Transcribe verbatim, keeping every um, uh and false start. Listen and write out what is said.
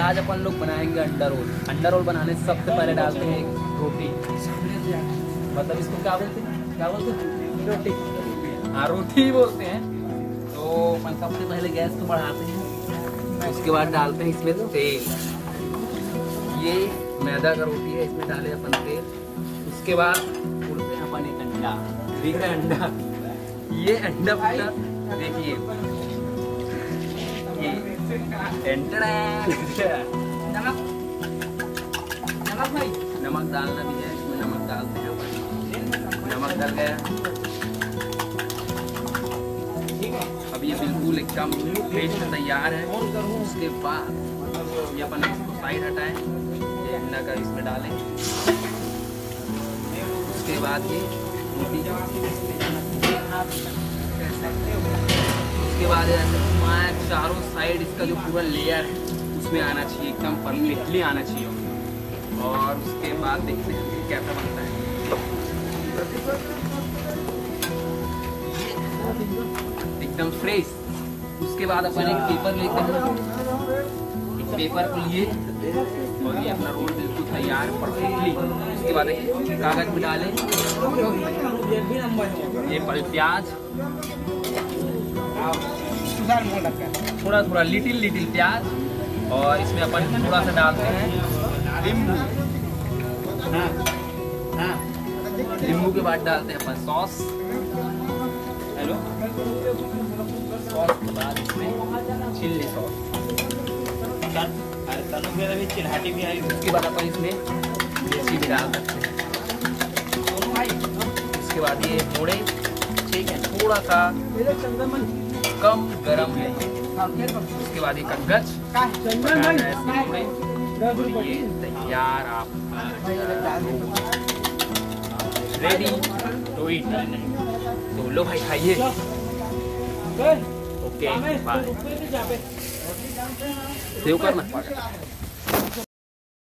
आज अपन लोग बनाएंगे अंडा रोल। अंडा रोल बनाने से सबसे पहले डालते हैं रोटी, मतलब इसको क्या बोलते हैं, क्या बोलते हैं, रोटी। हाँ रोटी ही बोलते हैं। तो अपन सबसे पहले गैस को बढ़ाते हैं, उसके बाद डालते हैं इसमें तेल। ये मैदा का रोटी है, इसमें डाले अपन तेल। उसके बाद उड़ते हैं अपन एक अंडा, दिख रहा है अंडा, ये अंडा फटा देखिए, ये नमक नमक भाई नमक डालना भी है, इसमें नमक डालते हैं अपन। नमक डाल गया, अब ये बिल्कुल एकदम पेस्ट तैयार है। उसके बाद ये अपन इसको साइड हटाएं, ये अंडा का इसमें डालें। उसके बाद ये रोटी, उसके बाद ऐसे चारों साइड इसका जो पूरा लेयर है उसमें आना चाहिए, एकदम परफेक्टली आना चाहिए। और उसके बाद देखते हैं कि कैसा बनता है। एकदम फ्रेश। उसके बाद अपन एक पेपर लेते हैं, एक पेपर को लिए और ये अपना रोल बिल्कुल तैयार परफेक्टली। उसके बाद एक कागज में डालें, ये पल प्याज, थोड़ा थोड़ा लिटिल लिटिल प्याज, और इसमें अपन थोड़ा सा डालते हैं नींबू। नींबू के बाद डालते हैं अपन सॉस। हेलो, सॉस के बाद इसमें चिल्ली सॉस। उसके बाद अपन इसमें मिर्ची भी डाल सकते हैं। उसके बाद ये मोड़े, ठीक है, थोड़ा सा कम गरम है। उसके बाद ये कगज, ये तैयार, आप रेडी टू ईट। तो लो भाई खाइए। Okay bye. सेव करना।